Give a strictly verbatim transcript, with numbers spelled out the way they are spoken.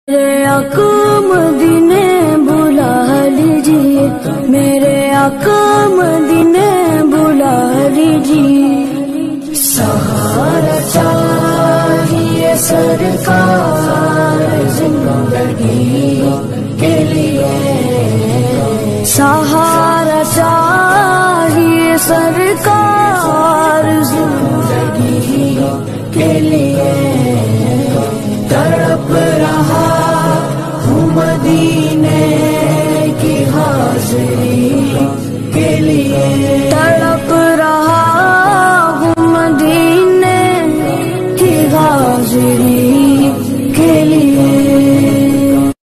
मेरे आका मदीने बुला लीजिए, मेरे आका मदीने बुला लीजिए। सहारा चाहिए सरकार जिंदगी के लिए, सहारा चाहिए सरकार जिंदगी के लिए। तड़प रहा हूँ मदीने की हाज़िरी के लिए।